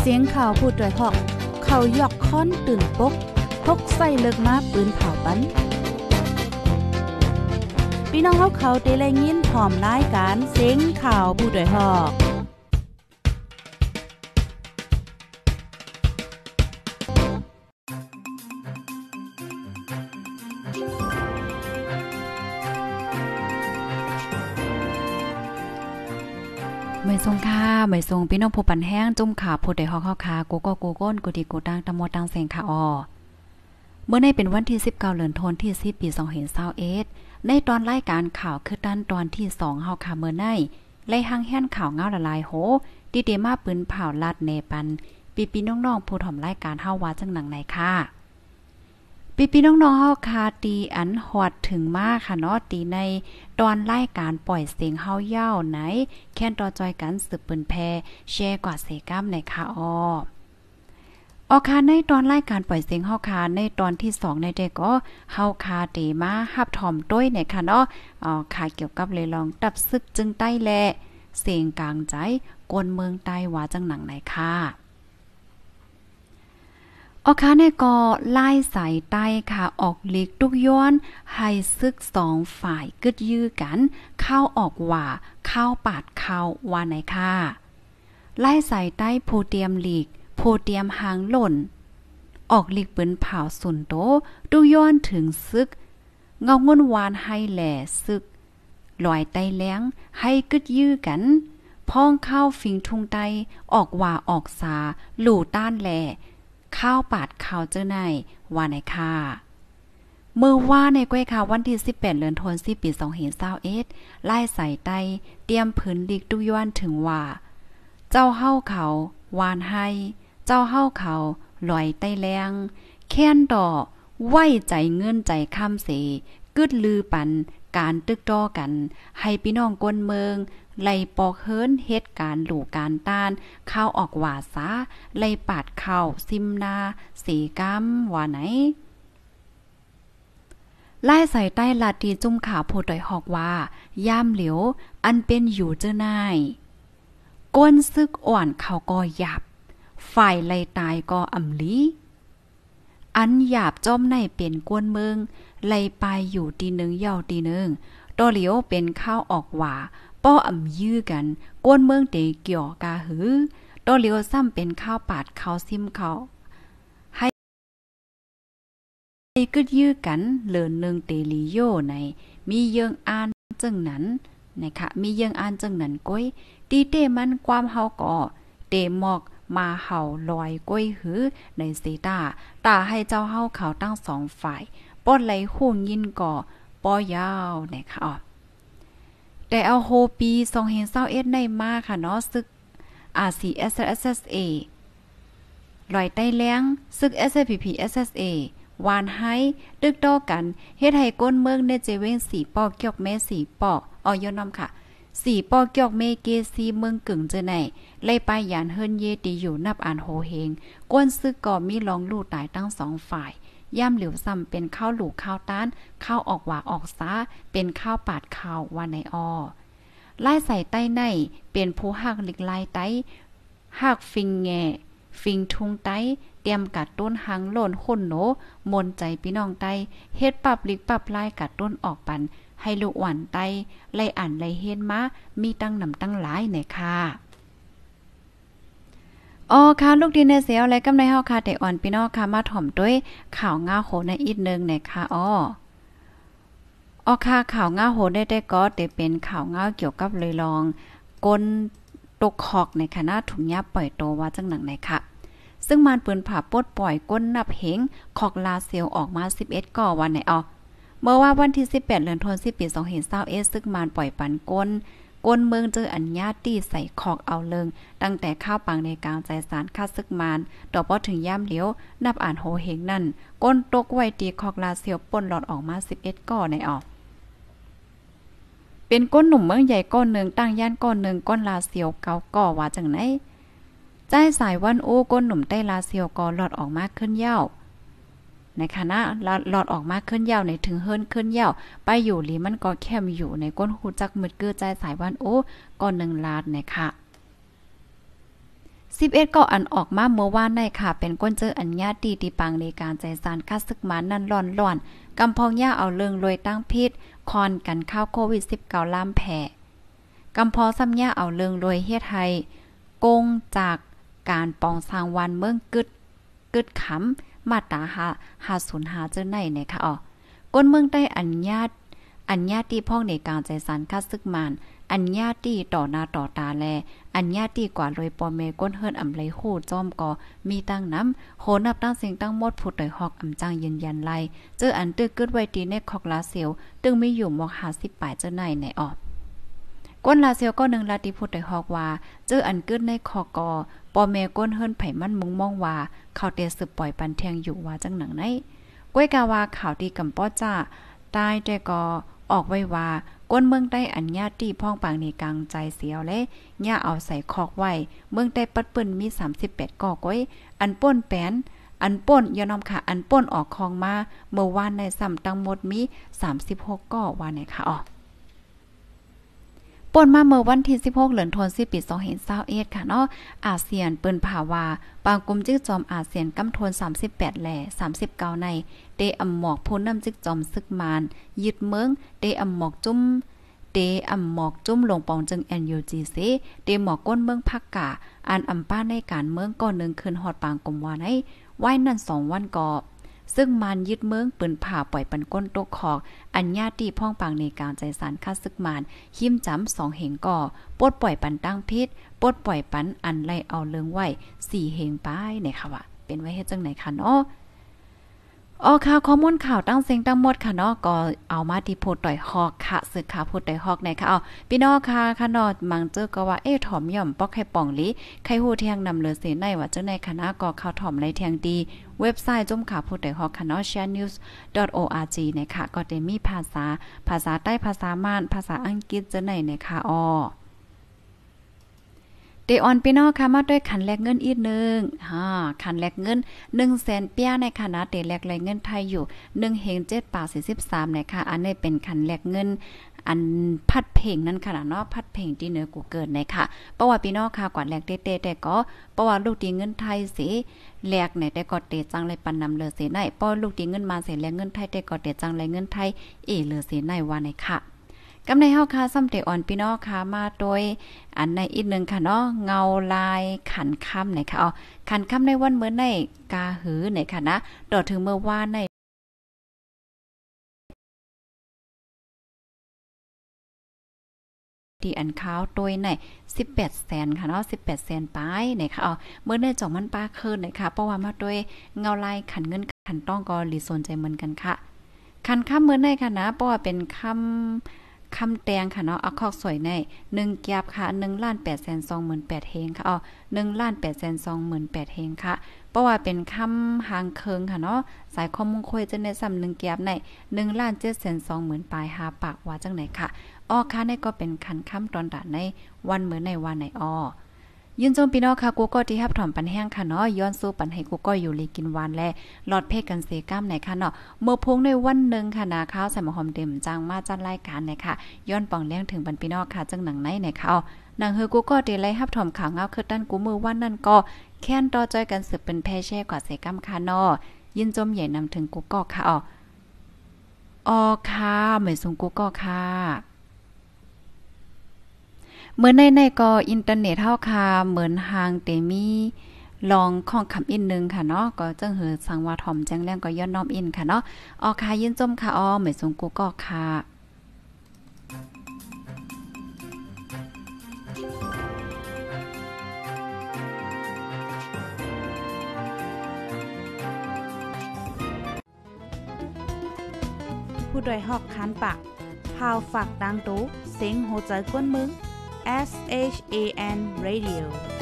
สียงข่าวพูดด้วยหอกเขายอกค้อนตื่นปกพกใส่เลิกมาปืนเผาปันพี่น้องเขาได้แลยินพร้อมรายการเสียงข่าวผู้ด้วยหอกไม่ทรงค่าไม่ทรงพี่น้องผู้ปันแห้งจุ่มขาผู้ใดฮอกเฮาคากูก็กูก้นกูดีกูตังตะโมตังเสงค่ะออเมื่อในเป็นวันที่19เดือนธันวาคมที่10ปี2021ในตอนรายการข่าวคือด้านตอนที่2เฮาค่ะเมื่อในไล่หังแห่นข่าวเงาละลายโหดีเดมาปืนเผาลาดเนปันปีน้องๆผู้ถ่อมรายการเฮาว่าจังหนังไหนค่ะปีน้องๆเฮาคาตีอันฮอดถึงมาค่ะเนาะตีในตอนรายการปล่อยเสียงเฮาย่าวไหนแค่นต่อจอยกันสืบปืนแพแชร์กว่าเสกัมในค่ะออคาในตอนรายการปล่อยเสียงเฮาคาในตอนที่2ในเด็กก็เฮาคาเตมาฮับถ่อมต้วยในค่ะเนาะค่ะเกี่ยวกับเลยลองตับซึกจึงใต้แลเสียงกลางใจกวนเมืองใต้ว่าจังหนังไหนค่ะออคาในก็ไล่สายใต้ค่ะออกลีกทุกย้อนให้ซึก2ฝ่ายกึดยื้อกันเข้าออกว่าเข้าปาดเข้าว่าไหนค่ะไล่สายใต้โพเตียมลีกโพเตียมหางหล่นออกลีกปืนเผาสุนโตทุกย้อนถึงซึกเงางนวานให้แหล่ซึกลอยไต้แล้งให้กึดยื้อกันพ้องเข้าฟิงทุ่งไตออกว่าออกสาหลู่ต้านแหล่ข้าวปาดข้าวเจ้าในว่าในค่ะเมื่อว่าในก้อยข่าววันที่18เดือนธันวาคมปี2021ไล่ใส่ไตเตรียมผืนลีกตุย้อนถึงว่าเจ้าเฮาเขาวานให้เจ้าเฮาเขาลอยไต้แรงแค้นต่อไว้ใจเงินใจคำเสกึดลือปันการตึกต่อกันให้พี่น้องกวนเมืองไล่ปอกเฮิรนเฮ็ดการหลู่การต้านเข้าออกว่าซาไล่ปาดเข้าซิมนาสีกำว่าไหนไล่ใส่ใต้ลาตีจุ่มขาโพดอยหอกว่าย่ามเหลียวอันเป็นอยู่เจ้านายก้นซึกอ่อนเขาก็หยาบฝ่ายไล่ตายก็อำลีอันหยาบจ้อมในเป็นกวนเมืองไล่ไปอยู่ตีหนึ่งเย่าตีหนึ่งตอเหลียวเป็นข้าวออกว่าป้ออำยื้อกันกวนเมืองเตเกี่ยวกาหือตอเหลียวซ้ำเป็นข้าวปาดข้าวซิมเขาให้กึดยื้อกันเหลือนึงเตลีโยในมีเยิงอ่านจึงนั้นนะคะมีเยิงอ่านจึงนั้นก้อยตีเตมันความเฮาก่อเตหมอกมาเห่าลอยก้อยหือในเซตาให้เจ้าเฮาเขาตั้ง2ฝ่ายป้อนไหลหูยินก่อป้อยาวนะคะแต่เอาโฮปี2021ในมาค่ะเนาะซึก RCSSA ลอยใต้แล้งซึก SPP SSA วานให้ดึกต่อกันเฮ็ดให้ก้นเมืองในเจเว้ง4ปอกเกี่ยวแม่4ปอกย้อนนำค่ะ4ปอกเกี่ยวเมเกซีเมืองกึ่งเจอไหนไล่ไปยานเฮิรนเยตีอยู่นับอ่านโฮเฮงก้นซึกก็มีลองลู่ตายทั้ง2ฝ่ายย่ำเหลียวซ้ำเป็นข้าวหลูข้าวต้านข้าวออกว่าออกซ้าเป็นข้าวปาดข้าวว่าในไล่ใส่ใต้ในเป็นผู้หักลิกลายไต้หักฟิงแง่ฟิงทุงไต้เตรียมกัดต้นหางโลนคนโหนมนใจพี่น้องไต้เฮ็ดปรับลิกปรับลายกัดต้นออกปันให้ลูกหวานไต้ไล่อ่านไล่เฮ็ดมามีตั้งนำตั้งหลายในค่ะค่ะลูกดินในเสียวและกำในเฮาค่ะแต่อ่อนพี่น้องค่ะมาถ่อมด้วยข่าวง่าโหในอีกนึงนะคะค่ะข่าวง่าโหได้ก็แต่เป็นข่าวง่าเกี่ยวกับเลยลองก้นตกคอกในคณะถุงยับปล่อยโตว่าจังหนังไหนค่ะซึ่งมันปืนผ่าปลดปล่อยก้นนับเหงคอกลาเซลออกมา11ก่อวันไหนเมื่อว่าวันที่18เดือนธันวาคมปี2021ซึ่งมันปล่อยปันก้นเมืองเจออัญญาตีใส่คอกเอาเลิงตั้งแต่ข้าวปังในกลางใจสารคาซึกมานต่อพอถึงย่ำเหลียวนับอ่านโหเฮงนั่นก้นตกไว้ตีคอกลาเซลป่นหลอดออกมา11ก่อในเป็นก้นหนุ่มเมืองใหญ่ก้อนหนึ่งตั้งย่านก้อนหนึ่งก้นลาเซียวเกาก่อว่าจังไหนใจสายวันโอ้ก้นหนุ่มใต้ลาเซียวก่อหลอดออกมาขึ้นยาวในคณะหลอดออกมาขึ้นยาวในถึงเฮิรนขึ้นยาวไปอยู่หลีมันก็แคมอยู่ในก้นหูจักมืดเกือใจสายวันโอ้ก้อนหนึ่งลาดนะคะ 11ก็อันออกมาเมื่อวานในค่ะเป็นก้นเจออัญญาตีที่ปังในการใจสารคัดศึกมานั่นร้อนๆกำพองย่าเอาเรื่องรวยตั้งพิษคอนกันข้าวโควิด19ล้ามแผ่กำพอซ้ำย่าเอาเรื่องรวยเฮ็ดให้โกงจากการปองสร้างวันเมืองกึดขำมาตรา505เจ้าในเนี่ยค่ะก้นเมืองใต้อัญญาตีพ่องในการใจสารคัดศึกมานอัญญาตีต่อหน้าต่อตาแลอัญญาตีกว่าเลยปอเมก้นเฮิรนอำไลโหจอมก็มีตั้งน้ำโหนับตั้งสิ่งตั้งหมดผู้ใดฮอกอำจังยืนยันไล่เจออันตึกกึดไว้ตีในคอกลาเซียวตึงมีอยู่หมอก50ปลายเจ้าในออกก้นลาเซียวก็1ลาติผู้ใดฮอกว่าเจออันกึดในคอกอปอเมก้นเฮิรนไผมันมุงมองว่าเขาเตสืบปล่อยปันเทียงอยู่ว่าจังหนังไหนก้วยกาว่าข่าวดีกำป้อจ้าตายแต่ก็ออกไว้ว่าก้นเมืองใต้อัญญาตีพ่องปางในกลางใจเสียวและย่าเอาใส่คอกไว้เมืองใต้ปัดปืนมี38ก่อก้อยอันป่นแป้นอันป่นยอนอมค่ะอันป่นออกคองมาเมื่อวานในซ้ำตั้งหมดมี36ก่อว่าไหนค่ะป่นมาเมื่อวันที่16เดือนธันวาคมปี2521ค่ะเนาะอาเซียนเปิ้นภาวาปางกลุ่มจึกจอมอาเซียนกำทน38แหล่39ในเตอำหมอกผู้นำจึกจอมซึกมานยึดเมืองเตอำหมอกจุ้มลงปองจึง NUGC เตหมอกก้นเมืองภาคกาอันอำป้าในการเมืองก่อนนึงคืนฮอดปางกลมว่าในไว้นั่น2วันก่อซึ่งมันยึดเมืองปืนผ่าปล่อยปันก้นตกคอกอัญญาตีพ่องปางในการใจสารคัดซึกมานหิมจำ2เหงก่อปลดปล่อยปันตั้งพิษปลดปล่อยปันอันไล่เอาเลืองไว้4เหงป้ายเนี่ยค่ะว่าเป็นไว้เฮ็ดจังไหนคะเนาะค่ะข้อมูลข่าวตั้งเสียงตั้งหมดค่ะเนาะก็เอามาที่โพดต่อยฮอกค่ะสึกข่าวโพดต่อยฮอกในค่ะพี่น้องค่ะเนาะมังเจอก็ว่าถ่อมย่อมปอกให้ป่องลิใครฮู้เที่ยงนำเลือเสในว่าจังในคณะก็ข่าวถ่อมไรเที่ยงดีเว็บไซต์จุ่มข่าวโพดต่อยฮอกค่ะเนาะ sharenews.org นะคะก็ได้มีภาษาใต้ภาษามานภาษาอังกฤษจังในนะคะเดออนพี่น้องค่ะมาด้วยขันแลกเงินอีกนึงขันแลกเงิน 100,000 เปียในคณะเดแลกเงินไทยอยู่1.743นะคะอันนี้เป็นขันแลกเงินอันพัดเพลงนั่นค่ะเนาะพัดเพลงที่เหนือกูเกิดนะคะเพราะว่าพี่น้องค่ะกว่าแลกเตแต่ก็เพราะว่าลูกตีเงินไทยสิแลกไหนแต่ก็เตจังเลยปันนำเลือเสในเพราะลูกตีเงินมาเสแลกเงินไทยแต่ก็เตจังเลยเงินไทยเลือเสในว่าในค่ะกำในเฮาค่ะซ้ำเตอ่อนพี่น้องค่ะมาโดยอันในอีกนึงค่ะเนาะเงาลายขันค่ำไหนค่ะขันค่ำในวันเมื่อในกาหือไหนค่ะนะดอถึงเมื่อวานในที่อันขาวโดยใน1800,000ค่ะเนาะ1800,000ปลายไหนค่ะเมื่อในจ่องมันป้าคืนไหนค่ะเพราะว่ามาโดยเงาลายขันเงินขันต้องก็รีสนใจเหมือนกันค่ะขันค่ำเมื่อในค่ะนะเพราะว่าเป็นค่ำแตงค่ะเนาะเอาคอกสวยใน1แก็บค่ะ1,828,000 เฮงค่ะ1,828,000 เฮงค่ะเพราะว่าเป็นคำหางเคิงค่ะเนาะสายข้อมงคลจะในซ้ำ1แก็บใน1,720,000 ปลาย5ปากว่าจังไหนค่ะค่ะในก็เป็นคันค่ำตอนดาในวันเหมือนในวันไหนยินจมพี่น้องค่ะกูก็ที่ฮับถอมปันแห้งค่ะเนาะย้อนสู้ปันให้กูก็อยู่ลีกินวานและหลอดเพกกันเสก้ามไหนค่ะเนาะเมื่อพงในวันนึงค่ะนะข้าวใส่หมอหอมเต็มจังมาจัดรายการไหนค่ะย้อนป่องเลี้ยงถึงปันพี่น้องค่ะจังหนังไหนไหนค่ะหนังเฮอกูก็ที่ไล่ฮับถอมข่าวเงาคือตั้นกูมือวันนั้นก็แค้นต่อจอยกันสืบเป็นแพ่แช่กว่าเสก้ามค่ะเนาะยินจมใหญ่นำถึงกูก็ค่ะค่ะเหมือนสูงกูก็ค่ะเมื่อในก็อินเทอร์เน็ตเฮาค่ะเหมือนหางเตมีลองข้องคำอินนึงค่ะเนาะก็จังหือสังว่าถ่อมแจ้งแรงก็ย้อนน้อมอินค่ะเนาะค่ะยินจมค่ะเหมือนสงกูก็ค่ะผู้โดยหอกคันปากพาวฝากดังตู้เสียงโหใจกวนมึงSHAN Radio